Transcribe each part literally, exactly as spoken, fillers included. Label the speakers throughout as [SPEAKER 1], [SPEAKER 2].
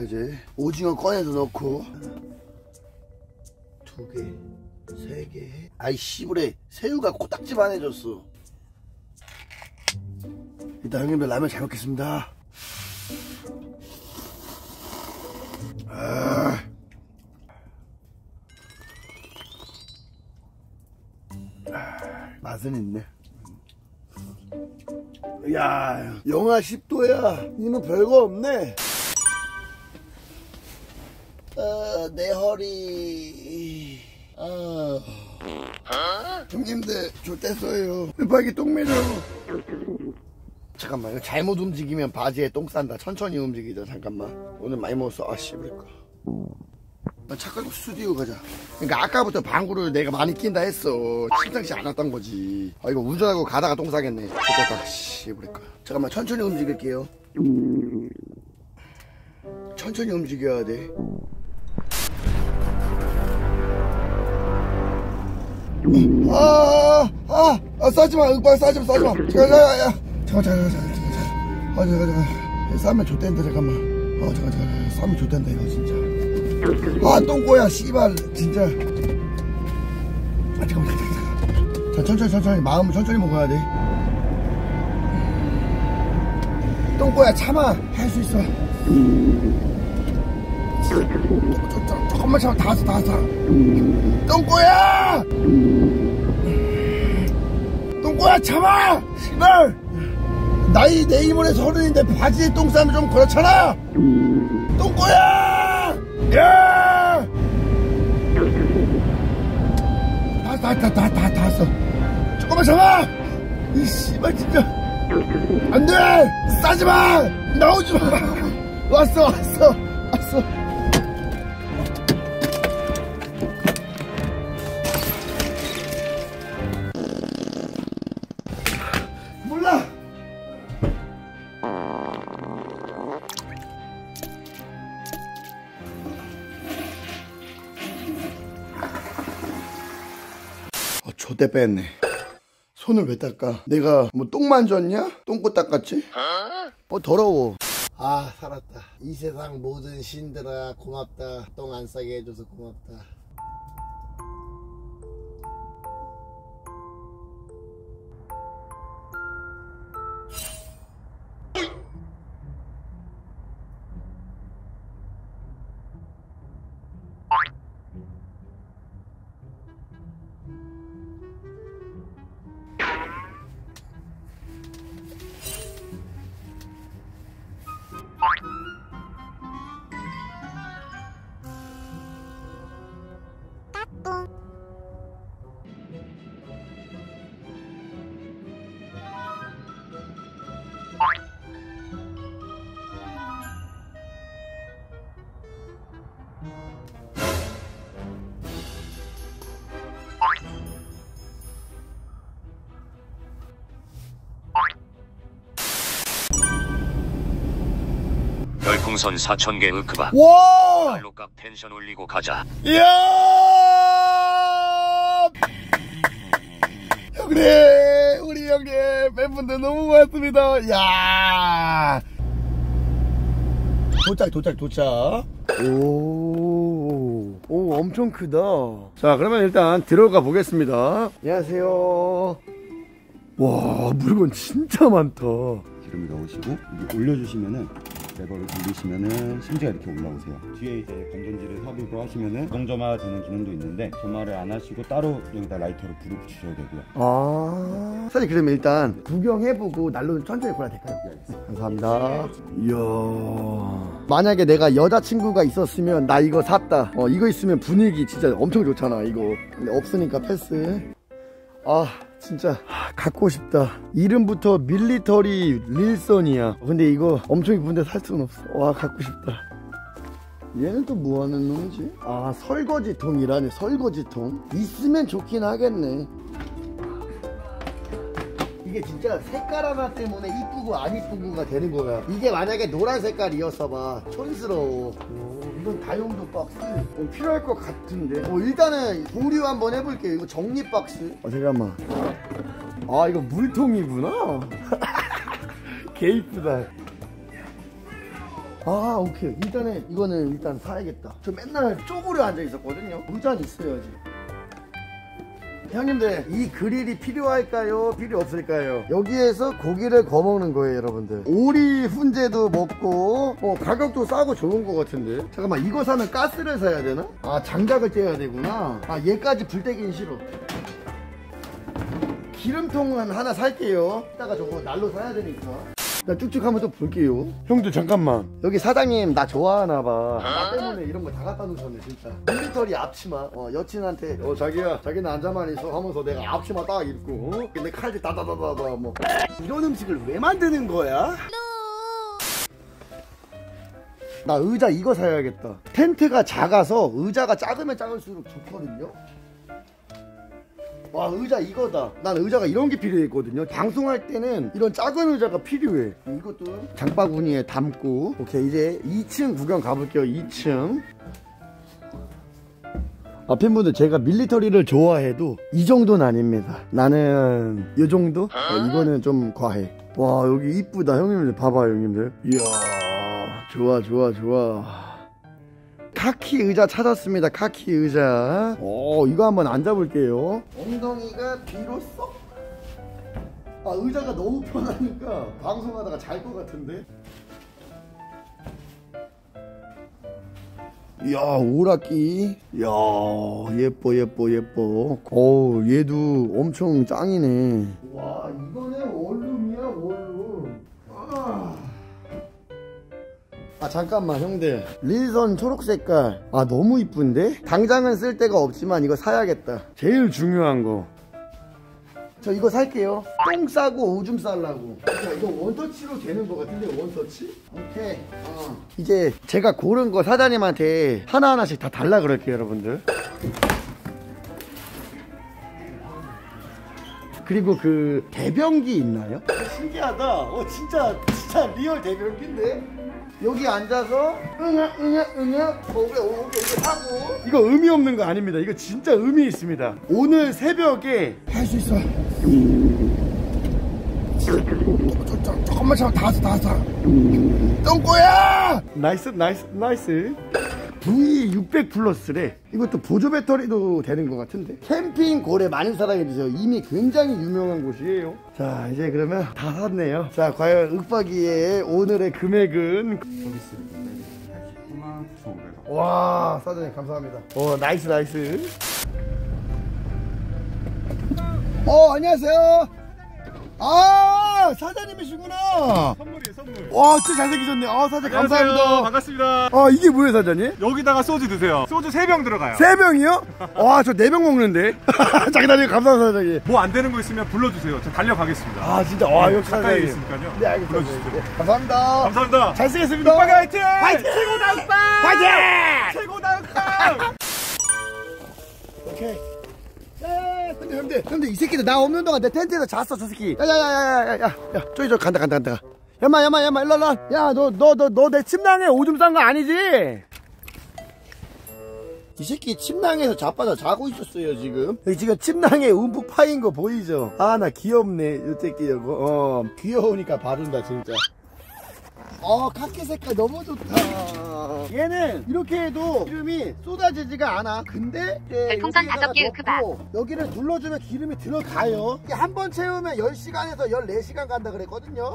[SPEAKER 1] 그지? 오징어 꺼내서 넣고 두 개, 세 개. 아이 씨부레 새우가 코딱지만 해줬어. 일단 형님들 라면 잘 먹겠습니다. 아. 맛은 있네. 야, 영하 십 도야. 이는 별거 없네. 어, 내 허리. 아. 형님들, 저 뗐어요. 빨리 똥 매려. 잠깐만, 이거 잘못 움직이면 바지에 똥 싼다. 천천히 움직이자. 잠깐만. 오늘 많이 먹었어. 아씨, 그럴까. 나 착각하고 스튜디오 가자. 그러니까 아까부터 방구를 내가 많이 낀다 했어. 심상치 않았던 거지. 아, 이거 운전하고 가다가 똥 싸겠네. 좋겠다. 씨, 그럴까. 잠깐만, 천천히 움직일게요. 천천히 움직여야 돼. 아, 아, 아, 싸지마. 응빨 싸지마, 싸지마. 잠깐, 잠깐, 잠깐, 잠깐, 잠깐, 잠깐. 아, 잠깐, 잠깐. 싸면 좆된다, 잠깐만. 아, 잠깐, 잠깐. 싸면 좆된다, 이거 진짜. 아, 똥꼬야, 씨발, 진짜. 아, 잠깐만, 잠깐만. 자, 천천히, 천천히. 마음을 천천히 먹어야 돼. 똥꼬야, 참아. 할 수 있어. 조, 조, 조, 조금만 참아. 다 왔어, 다 왔어. 똥꼬야! 똥꼬야, 참아! 씨발! 나이 내 이모네 서른인데 바지에 똥 싸면 좀 그렇잖아! 똥꼬야! 야! 다, 다, 다, 다, 다, 다 왔어. 조금만 참아! 이 씨발, 진짜. 안 돼! 싸지 마! 나오지 마! 왔어, 왔어, 왔어. 몰라! 어, 좆대 뺐네. 손을 왜 닦아? 내가 뭐 똥 만졌냐? 똥꼬 닦았지? 어, 더러워. 아, 살았다. 이 세상 모든 신들아 고맙다. 똥 안 싸게 해줘서 고맙다.
[SPEAKER 2] 별풍선 사천 개 으크박.
[SPEAKER 1] 와!
[SPEAKER 2] 알로깍 텐션 올리고 가자.
[SPEAKER 1] 이야! 형님! 우리 형님! 팬분들 너무 고맙습니다. 이야! 도착, 도착, 도착. 오, 오, 엄청 크다. 자, 그러면 일단 들어가 보겠습니다. 안녕하세요. 와, 물건 진짜 많다.
[SPEAKER 3] 기름을 넣으시고 이게 올려주시면은 레버를 돌리시면은 심지가 이렇게 올라오세요. 뒤에 이제 건전지를 삽입을 하시면은 자동점화 되는 기능도 있는데 점화를 안 하시고 따로 여기다 라이터로 불을 붙이셔야 되고요.
[SPEAKER 1] 아, 사장님 그러면 일단 구경해보고 난로는 천천히 골라도 될까요? 네, 감사합니다. 이야, 만약에 내가 여자친구가 있었으면 나 이거 샀다. 어, 이거 있으면 분위기 진짜 엄청 좋잖아 이거. 근데 없으니까 패스. 아, 진짜 갖고 싶다. 이름부터 밀리터리 릴선이야. 근데 이거 엄청 이쁜데 살 수는 없어. 와, 갖고 싶다. 얘는 또 뭐하는 놈이지? 아, 설거지통이라네. 설거지통 있으면 좋긴 하겠네. 이게 진짜 색깔 하나 때문에 이쁘고 안 이쁘고가 되는 거야. 이게 만약에 노란 색깔이었어 봐, 촌스러워. 오, 이건 다용도 박스. 어, 필요할 것 같은데. 어, 일단은 보류 한번 해볼게요. 이거 정리 박스. 어, 잠깐만. 아, 이거 물통이구나. 개 이쁘다. 아 오케이. 일단은 이거는 일단 사야겠다. 저 맨날 쪼그려 앉아 있었거든요. 의자는 있어야지. 형님들, 이 그릴이 필요할까요? 필요 없을까요? 여기에서 고기를 구워 먹는 거예요, 여러분들. 오리 훈제도 먹고, 어, 가격도 싸고 좋은 거 같은데. 잠깐만, 이거 사면 가스를 사야 되나? 아, 장작을 떼야 되구나. 아, 얘까지 불 떼긴 싫어. 기름통은 하나 살게요. 이따가 저거 날로 사야 되니까. 나 쭉쭉 한번 또 볼게요. 형들 잠깐만, 여기 사장님 나 좋아하나봐. 나 때문에 이런 거 다 갖다 놓으셨네 진짜. 밀리터리 앞치마. 어, 여친한테 어 자기야, 자기는 앉아만 있어 하면서 내가 앞치마 딱 입고, 어? 근데 칼질 다다다다다 뭐. 이런 음식을 왜 만드는 거야? 나 의자 이거 사야겠다. 텐트가 작아서 의자가 작으면 작을수록 좋거든요. 와, 의자 이거다. 난 의자가 이런 게 필요했거든요. 방송할 때는 이런 작은 의자가 필요해. 이것도 장바구니에 담고. 오케이, 이제 이 층 구경 가볼게요. 이 층. 아, 팬분들, 제가 밀리터리를 좋아해도 이 정도는 아닙니다. 나는 이 정도? 어, 이거는 좀 과해. 와, 여기 이쁘다. 형님들 봐봐요, 형님들. 이야, 좋아 좋아 좋아. 카키 의자 찾았습니다. 카키 의자. 오, 이거 한번 앉아볼게요. 엉덩이가 뒤로 쏙. 아, 의자가 너무 편하니까 방송하다가 잘 것 같은데. 이야, 오락기. 이야, 예뻐 예뻐 예뻐. 어우, 얘도 엄청 짱이네. 와, 이거는 원룸이야, 원룸. 아. 아, 잠깐만 형들, 릴선 초록 색깔. 아, 너무 이쁜데? 당장은 쓸 데가 없지만 이거 사야겠다. 제일 중요한 거, 저 이거 살게요. 똥 싸고 오줌 싸려고. 자, 이거 원터치로 되는 거 같은데, 원터치? 오케이. 어. 이제 제가 고른 거 사장님한테 하나하나씩 다 달라 그럴게요, 여러분들. 그리고 그 대변기 있나요? 신기하다. 어, 진짜 진짜 리얼 대변기인데? 여기 앉아서 응아 응아 응아 오게 오게 오게 하고. 이거 의미 없는 거 아닙니다. 이거 진짜 의미 있습니다. 오늘 새벽에 할 수 있어. 조금만 참아. 다 왔어 다 왔어. 똥꼬야. 나이스 나이스 나이스. 브이 육백 플러스래. 이것도 보조 배터리도 되는 것 같은데. 캠핑 고래 많은 사랑해주세요. 이미 굉장히 유명한 곳이에요. 자, 이제 그러면 다 샀네요. 자, 과연 윽박이의 오늘의 금액은?
[SPEAKER 3] 팔십구만 구천오백 원.
[SPEAKER 1] 와, 사장님 감사합니다. 어, 나이스 나이스. 어, 안녕하세요. 아, 사장님이시구나.
[SPEAKER 4] 선물이에요, 선물.
[SPEAKER 1] 와, 진짜 잘생기셨네. 아, 사장님 감사합니다.
[SPEAKER 4] 반갑습니다.
[SPEAKER 1] 아, 이게 뭐예요, 사장님?
[SPEAKER 4] 여기다가 소주 드세요. 소주 세 병 들어가요.
[SPEAKER 1] 세 병이요? 와, 저 네 병 먹는데. 장난이에요. 감사합니다, 사장님.
[SPEAKER 4] 뭐 안 되는 거 있으면 불러주세요. 저 달려가겠습니다.
[SPEAKER 1] 아, 진짜. 와, 역시
[SPEAKER 4] 가까이
[SPEAKER 1] 사장님.
[SPEAKER 4] 있으니까요.
[SPEAKER 1] 네, 알겠습니다.
[SPEAKER 4] 불러주시죠.
[SPEAKER 1] 네, 감사합니다.
[SPEAKER 4] 감사합니다.
[SPEAKER 1] 잘 쓰겠습니다.
[SPEAKER 4] 윽박이 화이팅!
[SPEAKER 1] 화이팅!
[SPEAKER 4] 최고다, 윽박!
[SPEAKER 1] 화이팅!
[SPEAKER 4] 최고다, 윽박!
[SPEAKER 1] 오케이. 야, 근데 근데 근데 이 새끼들 나 없는 동안 내 텐트에서 잤어, 저 새끼. 야야야야야야야, 야, 저기 저 간다 간다 간다. 야마 야마 야마 일로 와. 야, 너 너 너 너 내 침낭에 오줌 싼 거 아니지? 이 새끼 침낭에서 자빠져 자고 있었어요 지금. 여기 지금 침낭에 움푹 파인 거 보이죠? 아, 나 귀엽네 이 새끼 저거. 어, 귀여우니까 바른다 진짜. 어, 카키 색깔 너무 좋다. 얘는 이렇게 해도 기름이 쏟아지지가 않아. 근데
[SPEAKER 5] 별풍선 다섯 개 윽박.
[SPEAKER 1] 여기를 눌러주면 기름이 들어가요. 이게 한 번 채우면 열 시간에서 열네 시간 간다 그랬거든요.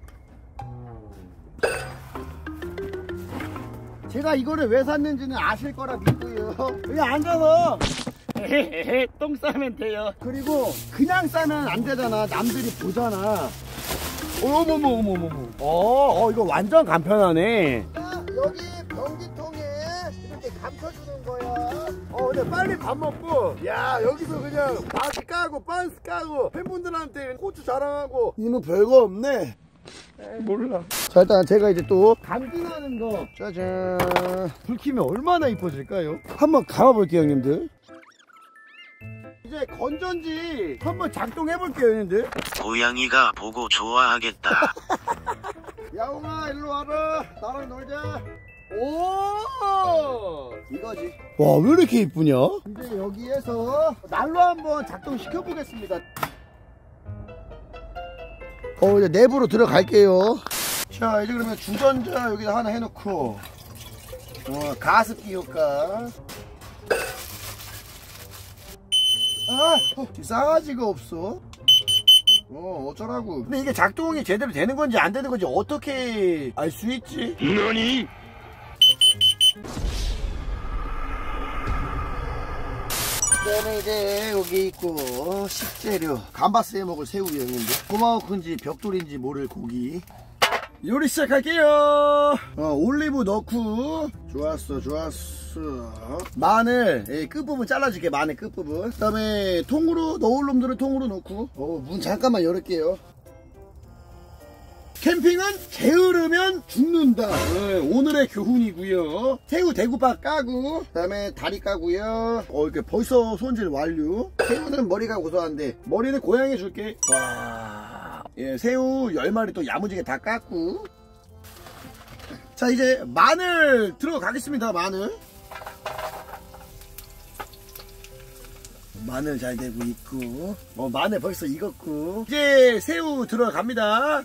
[SPEAKER 1] 제가 이거를 왜 샀는지는 아실 거라 믿고요. 여기 앉아서 똥 싸면 돼요. 그리고 그냥 싸면 안 되잖아. 남들이 보잖아. 어머머머머머머. 어, 어, 이거 완전 간편하네. 여기 변기통에 이렇게 감춰주는 거야. 어, 근데 빨리 밥 먹고, 야, 여기서 그냥 바지 까고, 빤스 까고, 팬분들한테 고추 자랑하고, 이모 별거 없네. 에이, 몰라. 자, 일단 제가 이제 또 감기나는 거, 짜잔. 불 켜면 얼마나 이뻐질까요? 한번 감아볼게요, 형님들. 이제 건전지 한번 작동해볼게요, 형님들.
[SPEAKER 2] 고양이가 보고 좋아하겠다.
[SPEAKER 1] 야옹아, 일로 와라. 나랑 놀자. 오, 이거지. 와, 왜 이렇게 이쁘냐? 이제 여기에서 난로 한번 작동시켜 보겠습니다. 어, 이제 내부로 들어갈게요. 자, 이제 그러면 주전자 여기다 하나 해놓고 어, 가습기 효과. 아, 어, 싸가지가 없어. 어, 어쩌라고. 근데 이게 작동이 제대로 되는 건지 안 되는 건지 어떻게 알 수 있지?
[SPEAKER 2] 너니?
[SPEAKER 1] 그다음에 이제 여기 있고 식재료. 감바스 해 먹을 새우 형인데 고마워큰지 벽돌인지 모를 고기. 요리 시작할게요. 어, 올리브 넣고. 좋았어, 좋았어. 마늘, 예, 끝부분 잘라줄게. 마늘 끝부분. 그 다음에 통으로 넣을 놈들은 통으로 넣고. 어, 문 잠깐만 열을게요. 캠핑은 게으르면 죽는다. 네, 오늘의 교훈이고요. 새우 대구밥 까고, 그 다음에 다리 까고요. 어, 이렇게 벌써 손질 완료. 새우는 머리가 고소한데 머리는 고양이 줄게. 와, 예, 새우 열 마리 또 야무지게 다 깠고. 자, 이제 마늘 들어가겠습니다. 마늘. 마늘 잘 되고 있고. 어, 마늘 벌써 익었고. 이제 새우 들어갑니다.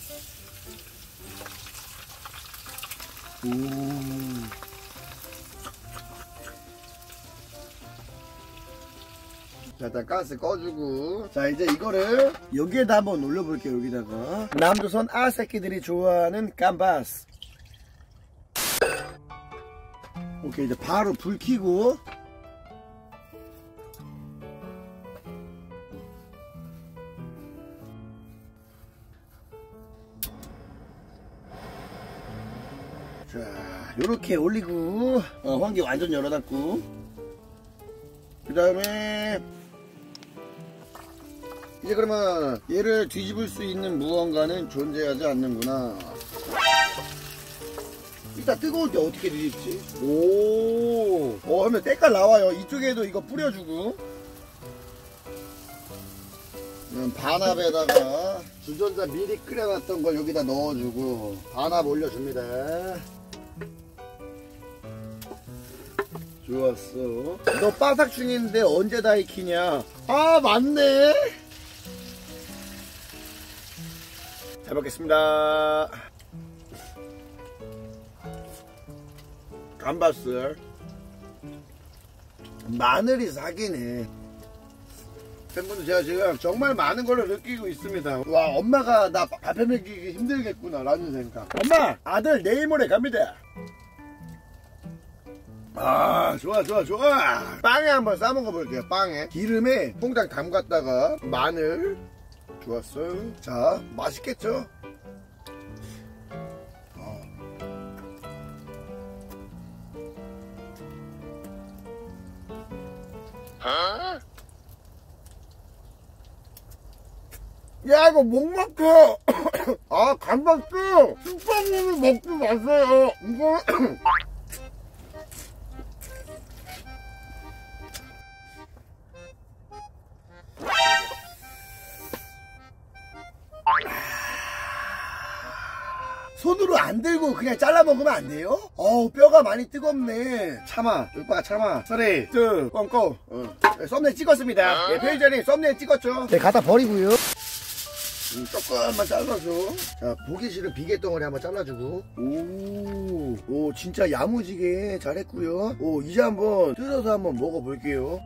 [SPEAKER 1] 오. 자, 일단 가스 꺼주고. 자, 이제 이거를 여기에다 한번 올려볼게요. 여기다가 남조선 아새끼들이 좋아하는 감바스. 오케이, 이제 바로 불 켜고. 자, 요렇게 올리고, 어, 환기 완전 열어놨고. 그 다음에 이제 그러면 얘를 뒤집을 수 있는 무언가는 존재하지 않는구나. 일단 뜨거울 때 어떻게 뒤집지? 오, 어, 하면 때깔 나와요. 이쪽에도 이거 뿌려주고. 반합에다가 주전자 미리 끓여놨던 걸 여기다 넣어주고 반합 올려줍니다. 좋았어. 너 바삭 중인데 언제 다 익히냐? 아, 맞네. 잘 먹겠습니다. 감바스. 마늘이 사기네. 팬분들, 제가 지금 정말 많은 걸 느끼고 있습니다. 와, 엄마가 나 밥 해먹이기 힘들겠구나 라는 생각. 엄마, 아들 내일 모레 갑니다. 아, 좋아 좋아 좋아. 빵에 한번 싸먹어 볼게요. 빵에 기름에 통장 담갔다가 마늘. 좋았어요. 자, 맛있겠죠? 어. 어? 야, 이거 목 막혀. 아, 감바스 숙성물을 먹지 마세요. 이거 손으로 안 들고 그냥 잘라 먹으면 안 돼요? 어우, 뼈가 많이 뜨겁네. 참아, 오빠가 참아. 쓰리, 투, 원, 고. 어. 네, 썸네일 찍었습니다. 예, 편의점이 썸네일 찍었죠. 네, 갖다 버리고요. 음, 조금만 잘라줘. 자, 보기 싫은 비계 덩어리 한번 잘라주고. 오, 오, 진짜 야무지게 잘했고요. 오, 이제 한번 뜯어서 한번 먹어볼게요.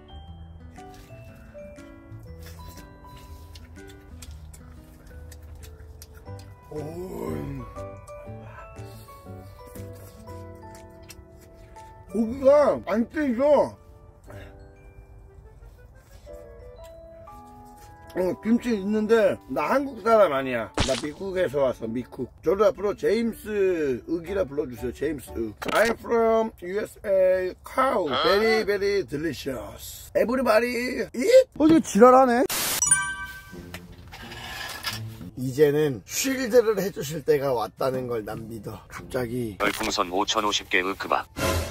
[SPEAKER 1] 오, 고기가 안 뜯겨. 어, 김치 있는데 나 한국 사람 아니야. 나 미국에서 왔어. 미국. 저도 앞으로 제임스 윽이라 불러주세요. 제임스 윽. I'm from 유에스에이. Cow. Very very delicious. Everybody eat. 어, 이거 지랄하네. 이제는 쉴드를 해주실 때가 왔다는 걸 난 믿어. 갑자기
[SPEAKER 2] 별풍선 오천오십 개 으크바.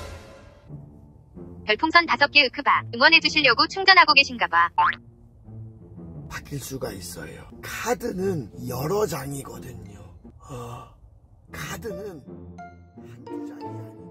[SPEAKER 5] 별풍선 다섯 개 으크바. 응원해주시려고 충전하고 계신가봐.
[SPEAKER 1] 바뀔 수가 있어요. 카드는 여러 장이거든요. 어, 카드는 한두 장이 아니에요.